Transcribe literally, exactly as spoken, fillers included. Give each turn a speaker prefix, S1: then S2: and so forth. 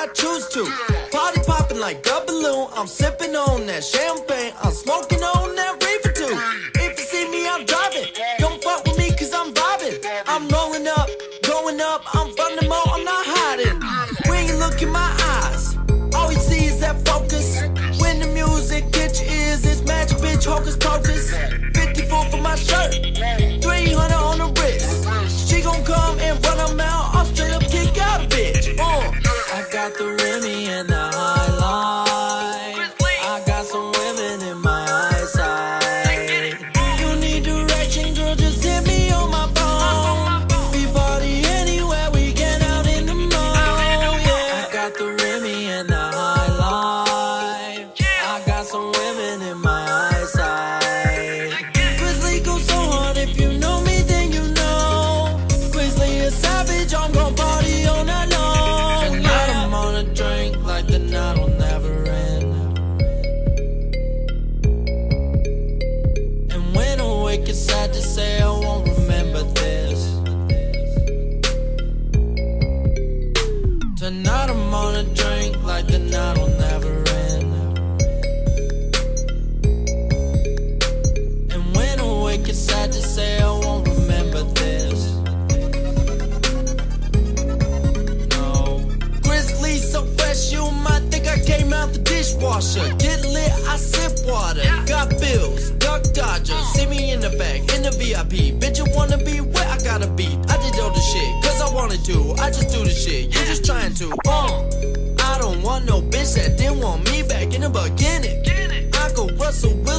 S1: I choose to. Party popping like a balloon. I'm sipping on that champagne. I'm smoking on that reefer too. If you see me, I'm driving. Don't fuck with me cause I'm vibing. I'm rolling up, going up. I'm from the mall, I'm not hiding. When you look in my eyes, all you see is that focus. When the music hits your ears, it's magic, bitch, hocus pocus. fifty-four for my shirt, three hundred on the wrist. She gon' come and run them out, I'll straight up kick out a bitch. Uh. I got the Remy and the High Life. I got some women in my eyesight. You need direction, girl, just hit me on my phone. We party anywhere, we get out in the mall. Yeah. I got the Remy and the High Life. I got some women in my eyesight. Grizzly goes so hard, if you know me, then you know. Grizzly is savage, I'm gon' party all night long. Tonight I'm on a drink like the night will never end. And when I wake, it's sad to say I won't remember this. Tonight I'm on a drink like the night will never end. And when I wake, it's sad to say I won't remember this. No. Grizzly so fresh, you might think I came out the dishwasher. Get lit, I sip water. Got bills, duck dodger. See me in the back, in the V I P. Bitch, you wanna be where I gotta be. I did all the shit, cause I wanted to. I just do the shit, you just trying to. Uh, I don't want no bitch that didn't want me back in the beginning. I go Russell Wilson.